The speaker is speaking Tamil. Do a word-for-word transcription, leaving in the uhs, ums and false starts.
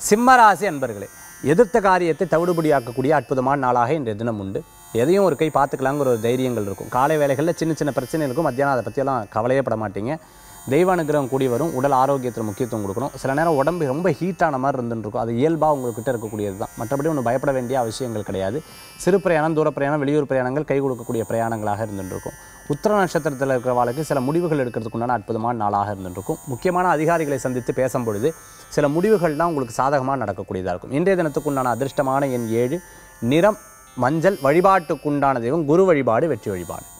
சிம்மராசி அன்பர்களே, எதிர்த்த காரியத்தை தவிடுபடியாக்கக்கூடிய அற்புதமான நாளாக இன்றைய தினம் உண்டு. எதையும் ஒரு கை பார்த்துக்கலாங்கிற ஒரு தைரியங்கள் இருக்கும். காலை வேளைகளில் சின்ன சின்ன பிரச்சனை இருக்கும். மத்தியானம் அதை பற்றியெல்லாம் கவலையே பட மாட்டீங்க. தெய்வ அனுகிரகம் கூடி வரும். உடல் ஆரோக்கியத்தில் முக்கியத்துவம் கொடுக்கணும். சில நேரம் உடம்பு ரொம்ப ஹீட்டான மாதிரி இருந்துருக்கும். அது இயல்பாக உங்கள்கிட்ட இருக்கக்கூடியது தான். மற்றபடி ஒன்றும் பயப்பட வேண்டிய அவசியங்கள் கிடையாது. சிறு பிரயாணம், தூர பிரயாணம், வெளியூர் பிரயாணங்கள் கை கொடுக்கக்கூடிய பிரயாணங்களாக இருந்துருக்கும். உத்திர நட்சத்திரத்தில் இருக்கிற வாழ்க்கை சில முடிவுகள் எடுக்கிறதுக்குண்டான அற்புதமான நாளாக இருந்துருக்கும். முக்கியமான அதிகாரிகளை சந்தித்து பேசும்பொழுது சில முடிவுகள்லாம் உங்களுக்கு சாதகமாக நடக்கக்கூடியதாக இருக்கும். இன்றைய தினத்துக்குண்டான அதிர்ஷ்டமான எண் ஏழு, நிறம் மஞ்சள். வழிபாட்டுக்குண்டான தெய்வம் குரு வழிபாடு, வெற்றி வழிபாடு.